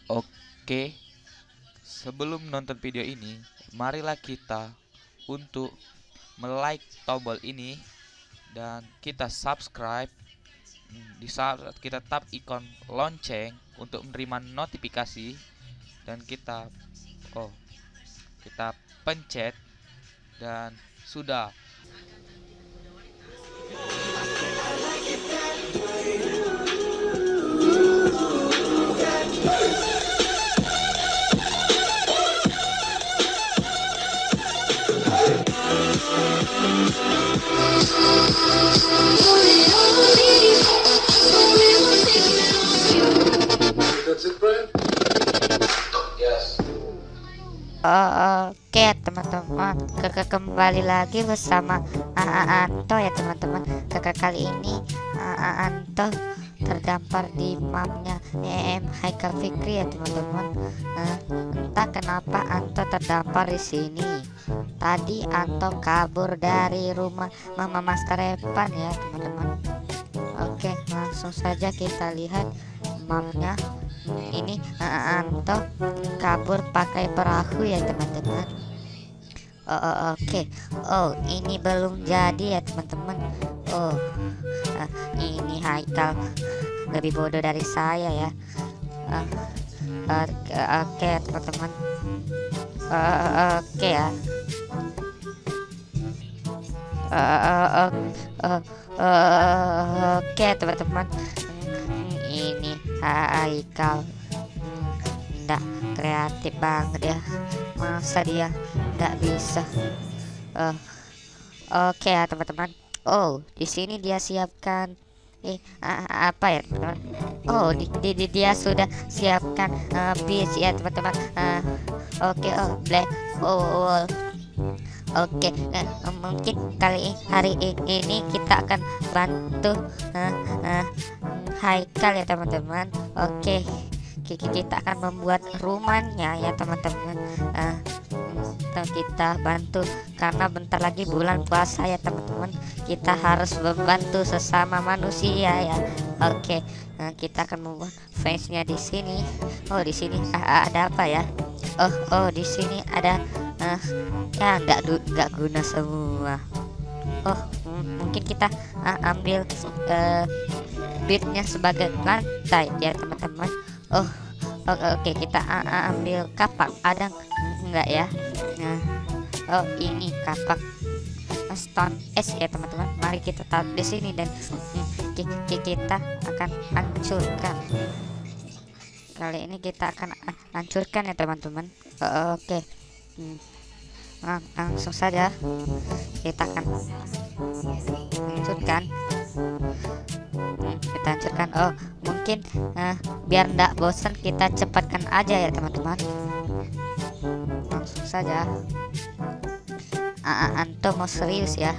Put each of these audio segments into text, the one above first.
Oke, sebelum nonton video ini, marilah kita untuk like tombol ini dan kita subscribe. Di saat kita tap ikon lonceng untuk menerima notifikasi dan kita pencet dan sudah. Oke teman-teman, kembali lagi bersama Anto ya teman-teman. Kali ini Anto terdampar di mapnya Mhaikalfkr ya teman-teman. Entah kenapa Anto terdampar di sini. Tadi Anto kabur dari rumah Mama Master ERPAN ya teman-teman. Oke, langsung saja kita lihat mapnya. Ini Anto kabur pakai perahu ya teman-teman. Oke. Ini belum jadi ya teman-teman. Ini Haikal lebih bodoh dari saya ya. Oke teman-teman. Oke ya. Oke teman-teman. Ini Haikal nggak kreatif banget ya, masa dia nggak bisa. Oke ya teman-teman. Di sini dia siapkan apa ya teman-teman. Dia sudah siapkan bis ya teman-teman. Oke. Black hole. Oke, mungkin hari ini kita akan bantu Haikal ya teman-teman. Oke, kita akan membuat rumahnya ya teman-teman. Kita bantu karena bentar lagi bulan puasa ya teman-teman. Kita harus membantu sesama manusia ya. Oke, kita akan membuat face-nya di sini. Di sini ada apa ya? Di sini ada ya nggak guna semua. Mungkin kita ambil bitnya sebagai lantai ya teman-teman. Oke, kita ambil kapak. Ada enggak ya? Ini kapak stone es ya teman-teman. Mari kita taruh di sini dan kita akan hancurkan. Kali ini kita akan hancurkan ya teman-teman. Oke. Langsung saja kita akan hancurkan. Kita hancurkan. Mungkin biar ndak bosan kita cepatkan aja ya teman-teman. Langsung saja. Anto mau serius ya.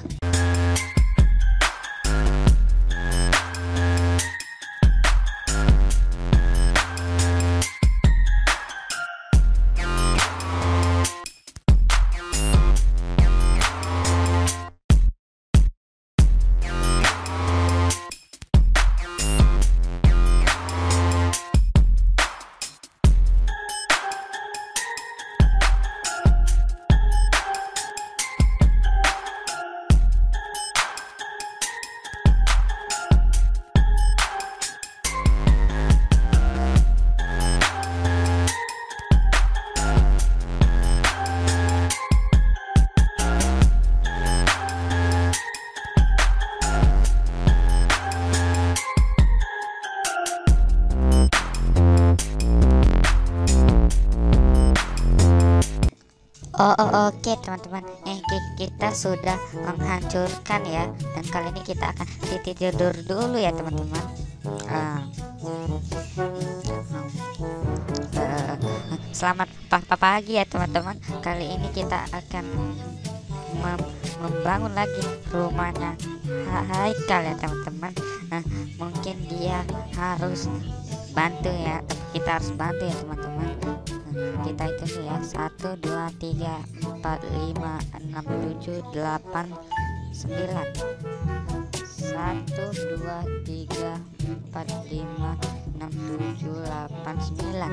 Oke teman-teman, kita sudah menghancurkan ya, dan kali ini kita akan tidur dulu ya teman-teman. Selamat pagi ya teman-teman. Kali ini kita akan membangun lagi rumahnya Haikal ya teman-teman. Mungkin dia harus bantu ya, kita harus bantu ya teman-teman. Kita hitung ya, 1 2 3 4 5 6 7 8 9 1 2 3 4 5 6 7 8 9. 6, 7, 8, 9.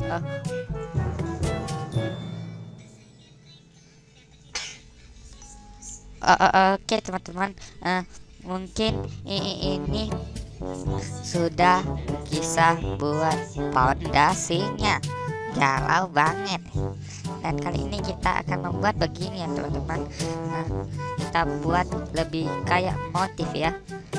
Oke teman-teman, mungkin ini sudah bisa buat pondasinya. Galau banget. Dan kali ini kita akan membuat begini ya teman-teman. Kita buat lebih kayak motif ya.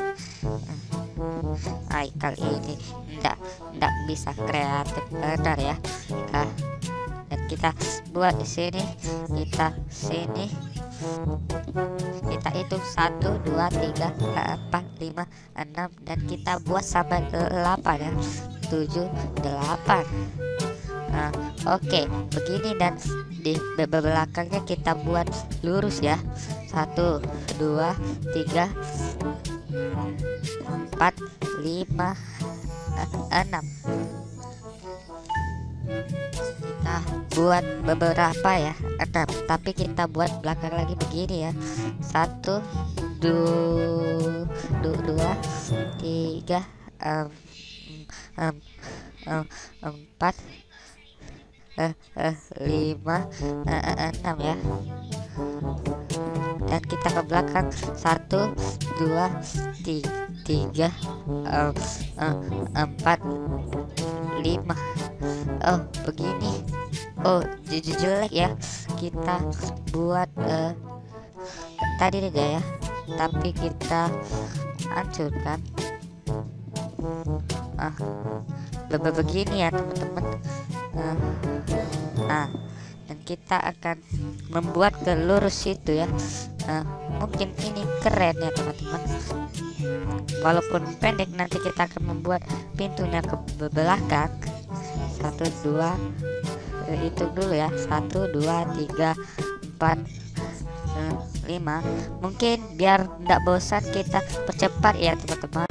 Kali ini ndak bisa kreatif benar ya. Dan kita buat di sini, kita sini, kita hitung 1, 2, 3, 4, 5, 6, dan kita buat sampai 8 ya. 7, 8. Oke, begini, dan di belakangnya kita buat lurus ya. 1, 2, 3, 4, 5, 6. Kita buat beberapa ya, 6, tapi kita buat belakang lagi begini ya. 1, 2, 3, 4, 5, 6 ya. Dan kita ke belakang 1, 2, 3, 4, 5. Begini. Jelek ya. Kita buat tadi aja ya, tapi kita hancurkan. Begini ya teman-teman. Dan kita akan membuat ke lurus itu ya. Mungkin ini keren ya teman-teman. Walaupun pendek, nanti kita akan membuat pintunya ke belakang. 1, 2, itu dulu ya. 1, 2, 3, 4, 5. Mungkin biar tidak bosan kita percepat ya teman-teman.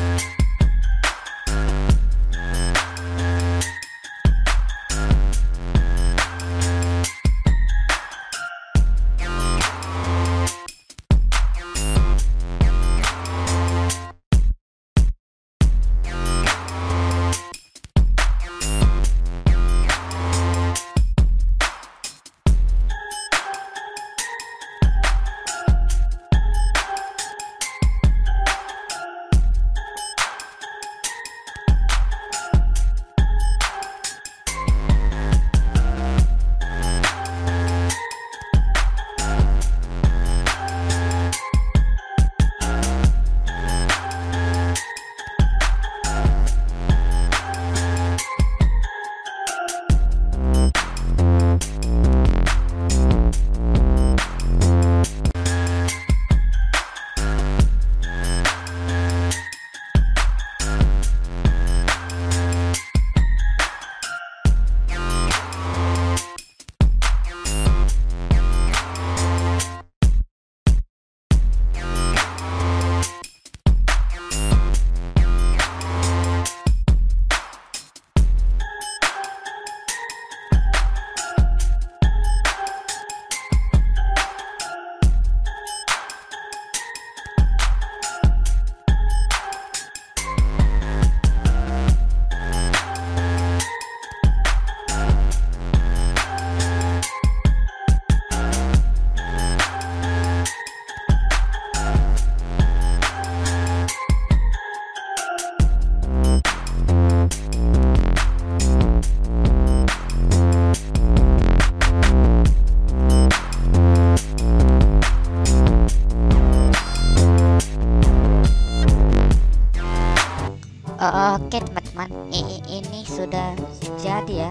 Oke teman-teman, ini sudah jadi ya.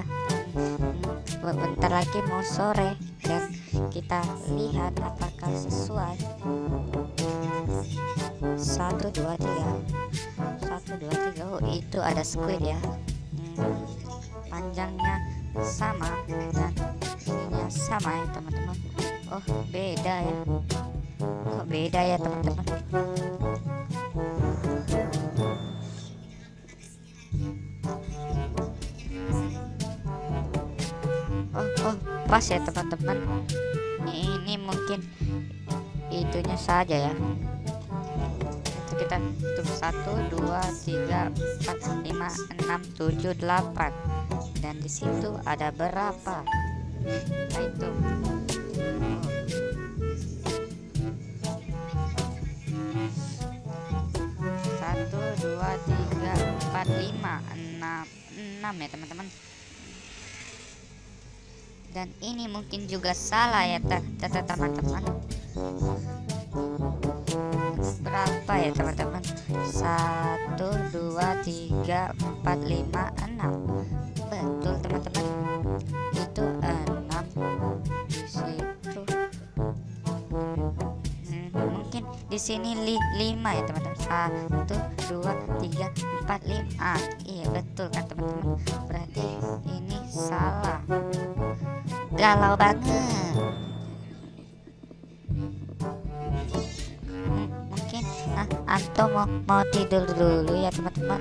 Bentar lagi mau sore, dan kita lihat apakah sesuai. 1, 2, 3. 1, 2, 3. Oh, itu ada squid ya. Panjangnya sama dan ininya sama ya teman-teman. Oh, beda ya. Kok beda ya teman-teman? Oh, pas ya teman-teman. Ini mungkin itunya saja ya. Itu kita hitung 1 2 3 4 5 6 7 8, dan di situ ada berapa? Kita hitung. Satu, dua, tiga, empat, lima, enam ya teman-teman. Dan ini mungkin juga salah ya teman-teman. Berapa ya teman-teman? 1 2 3 4 5 6. Betul teman-teman, itu 6 di situ. Mungkin di sini 5 ya teman-teman. 1 2 3 4 5. Iya betul kan teman-teman, berarti ini salah. Galau banget. Mungkin Anto mau tidur dulu ya teman-teman.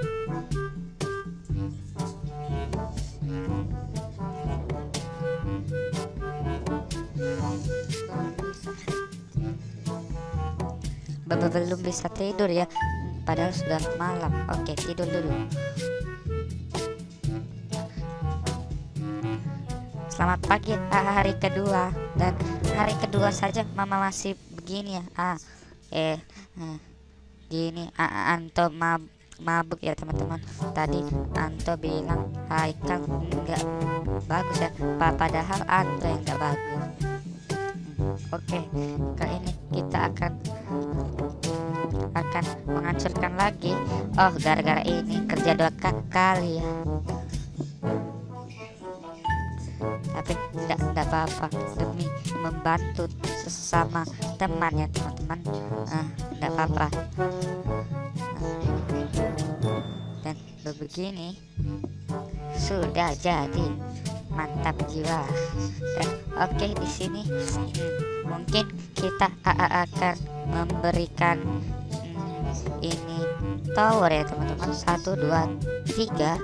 Belum bisa tidur ya, padahal sudah malam. Oke, tidur dulu. Selamat pagi, hari kedua, dan hari kedua saja mama masih begini ya. Gini, Anto mabuk ya teman-teman. Tadi Anto bilang Haikal nggak bagus ya, padahal Anto yang nggak bagus. Oke, kali ini kita akan menghancurkan lagi. Oh, gara-gara ini kerja 2 kali ya. Tapi tidak apa-apa, demi membantu sesama teman ya teman-teman. Tidak apa-apa. Dan begini sudah jadi, mantap jiwa. Dan oke, di sini mungkin kita akan memberikan ini tower ya teman-teman. 1 2 3,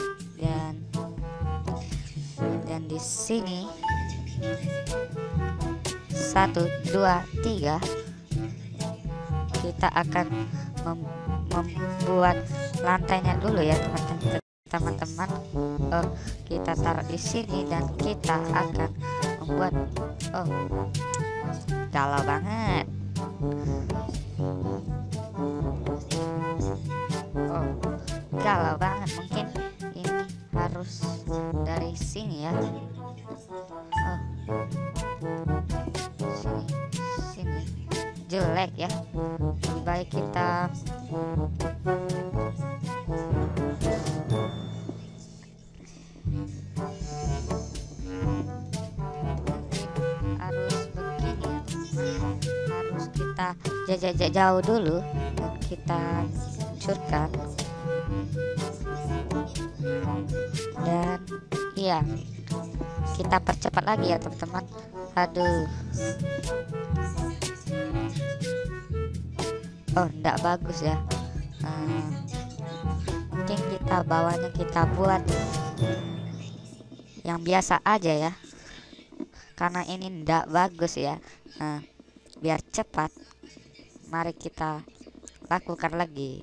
dan di sini 1 2 3 kita akan membuat lantainya dulu ya teman-teman. Kita taruh di sini dan kita akan membuat, galau banget. Galau banget. Mungkin ini harus dari sini ya. Sini jelek ya, lebih baik kita harus begini ya, harus kita jauh dulu dan kita hancurkan. Dan iya, kita percepat lagi ya teman-teman. Aduh, enggak bagus ya. Mungkin kita bawahnya kita buat yang biasa aja ya, karena ini enggak bagus ya. Biar cepat, mari kita lakukan lagi.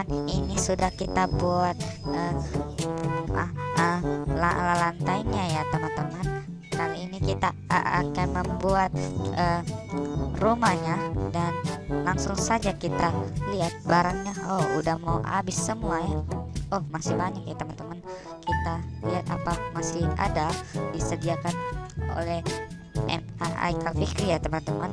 teman-teman, ini sudah kita buat lantainya ya teman-teman. Kali ini kita akan membuat rumahnya, dan langsung saja kita lihat barangnya. Oh, udah mau habis semua ya. Oh, masih banyak ya teman-teman. Kita lihat apa masih ada disediakan oleh Mhaikalfkr ya teman-teman.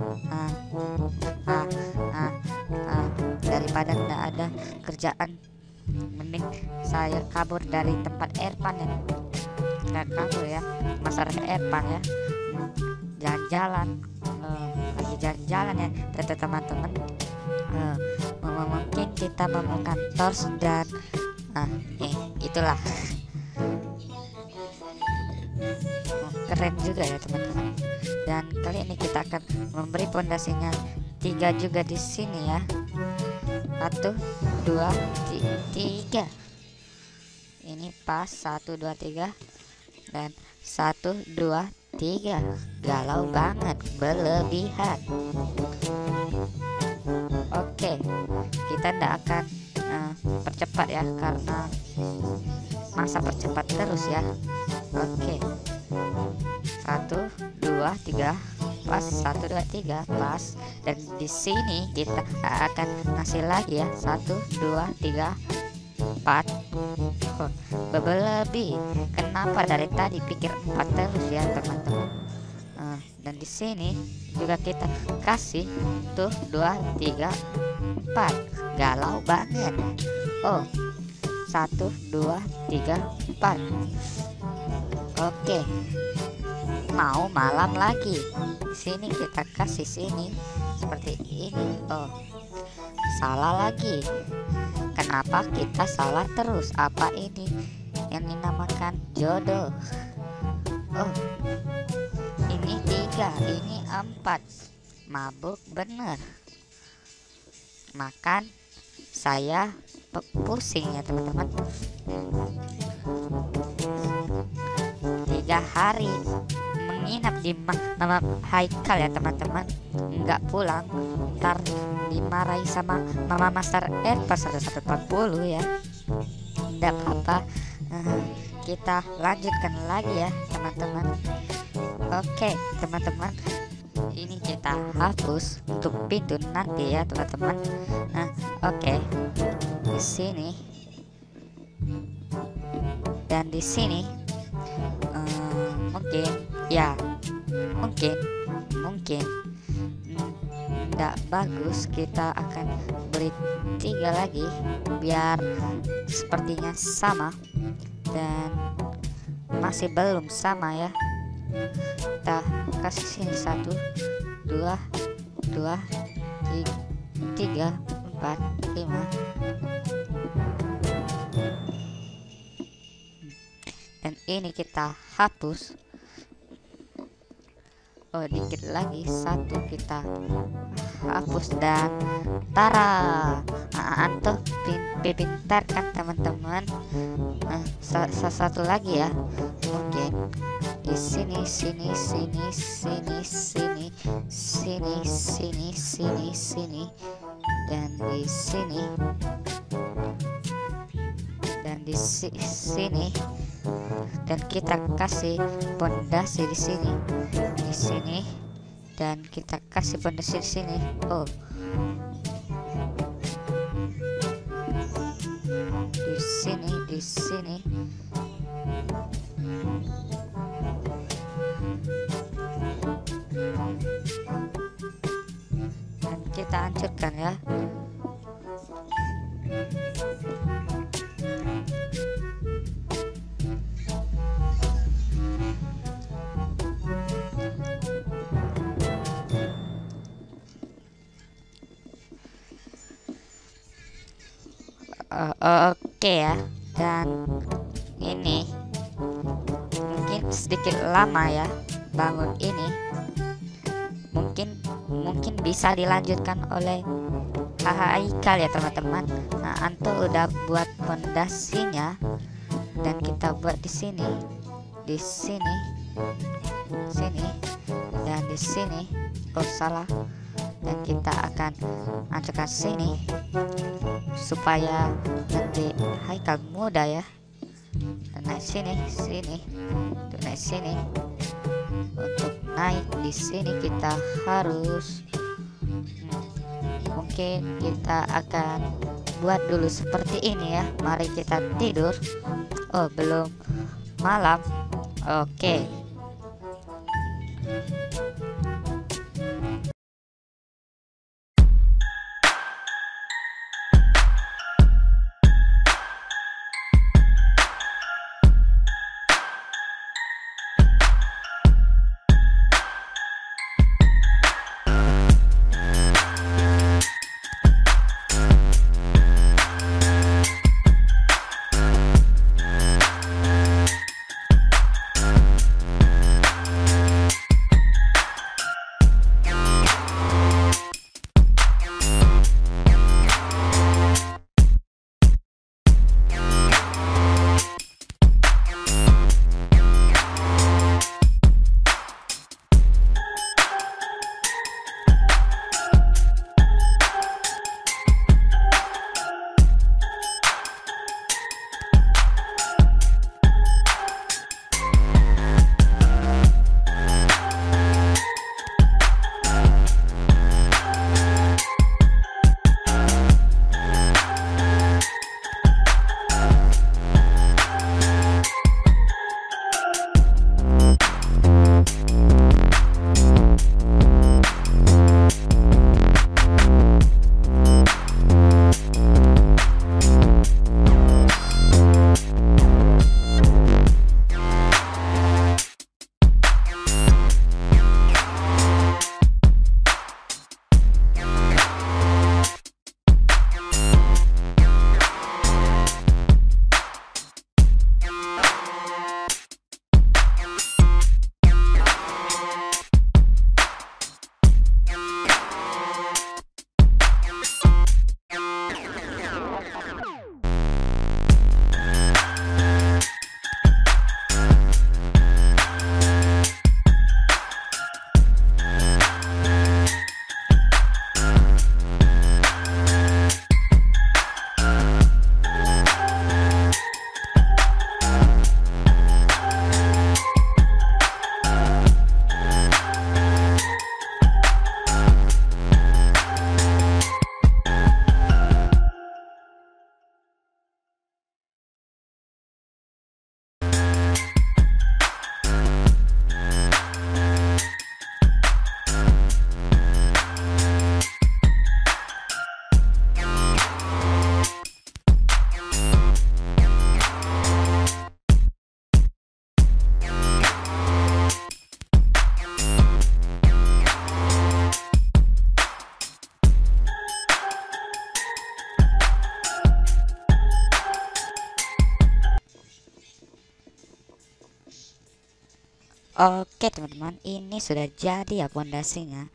Daripada tidak ada kerjaan, mending saya kabur dari tempat ERPAN ya. Nggak kabur ya, masyarakat ERPAN ya, jalan-jalan, lagi jalan-jalan ya teman-teman. Mungkin kita menemukan tors dan itulah. Keren juga ya teman-teman. Dan kali ini kita akan memberi pondasinya 3 juga di sini ya. 1 2 3. Ini pas 1 2 3 dan 1 2 3. Galau banget, berlebihan. Oke, kita tidak akan percepat ya, karena masa percepat terus ya. Oke, 1 2 3 pas, 1 2 3 pas. Dan di sini kita akan ngasih lagi ya, 1 2 3 4. Berlebih. Kenapa dari tadi pikir 4 terus ya teman-teman. Dan di sini juga kita kasih tuh 2 3 4. Galau banget. Oh, 1 2 3 4. Oke, mau malam lagi. Di sini kita kasih sini seperti ini. Oh, salah lagi. Kenapa kita salah terus? Apa ini yang dinamakan jodoh? Oh, ini 3, ini 4. Mabuk bener. Makan saya pusing ya teman-teman. 3 hari menginap di Mama Haikal ya teman-teman, nggak pulang, ntar dimarahi sama Mama Master ERPAN 1140 ya. Nggak apa-apa, kita lanjutkan lagi ya teman-teman. Oke teman-teman, ini kita hapus untuk pintu nanti ya teman-teman. Oke, di sini dan di sini mungkin ya, mungkin tidak bagus. Kita akan beri 3 lagi biar sepertinya sama, dan masih belum sama ya. Kita kasih sini 1 2 3 4 5. Dan ini kita hapus. Oh, dikit lagi 1 kita hapus, dan tara, antum pintar kan teman-teman. Satu lagi ya, mungkin di sini dan di sini dan di sini, dan kita kasih pondasi di sini dan kita kasih pondasi di sini. Oh, di sini dan kita hancurkan ya. Oke ya, dan ini mungkin sedikit lama ya bangun ini. Mungkin bisa dilanjutkan oleh Haikal ya teman-teman. Anto udah buat pondasinya, dan kita buat di sini dan di sini. Oh, salah. dan kita akan hancurkan sini supaya nanti Haikal mudah ya. Dan naik sini, untuk naik sini. Untuk naik di sini kita harus mungkin kita akan buat dulu seperti ini ya. Mari kita tidur. Oh, belum malam. Oke. Oke teman-teman, ini sudah jadi ya pondasinya.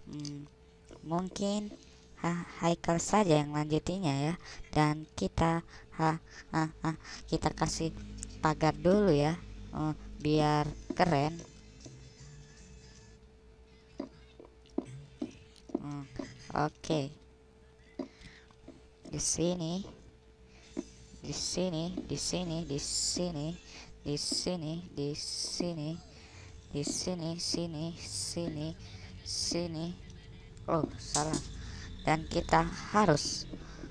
Mungkin Haikal saja yang lanjutinya ya. Dan kita kita kasih pagar dulu ya, biar keren. Oke. Di sini, di sini, di sini, di sini, di sini, di sini, di sini, sini, sini. Oh, salah. Dan kita harus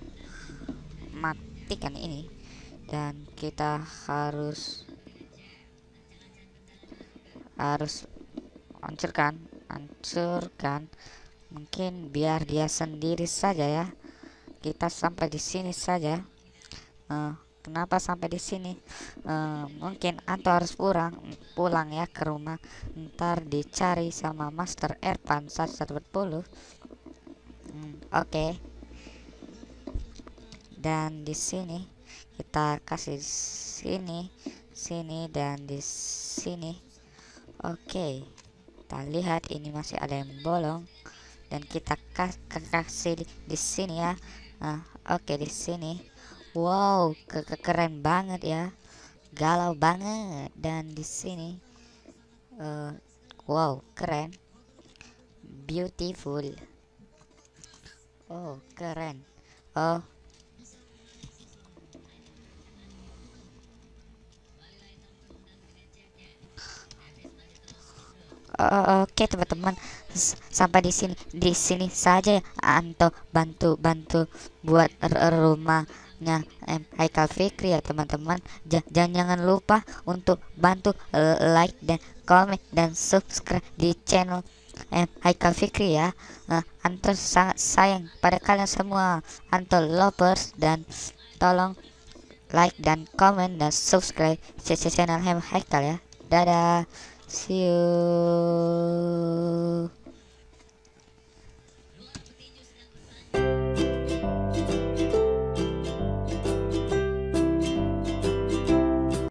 matikan ini, dan kita harus hancurkan mungkin biar dia sendiri saja ya. Kita sampai di sini saja. Kenapa sampai di sini? Mungkin Anto harus pulang ya ke rumah. Ntar dicari sama Master ERPAN1140. Oke. Dan di sini kita kasih sini dan di sini. Oke. Kita lihat ini masih ada yang bolong, dan kita kasih di sini ya. Oke, di sini. Wow, keren banget ya, galau banget. Dan di sini, wow, keren, beautiful. Oh, keren. Oh, oke teman-teman, sampai di sini saja ya. Anto bantu buat rumahnya Haikal Fikri ya teman-teman. Jangan lupa untuk bantu like dan komen dan subscribe di channel Haikal Fikri ya. Anto sangat sayang pada kalian semua, Anto lovers, dan tolong like dan komen dan subscribe channel Haikal ya. Dadah. See you.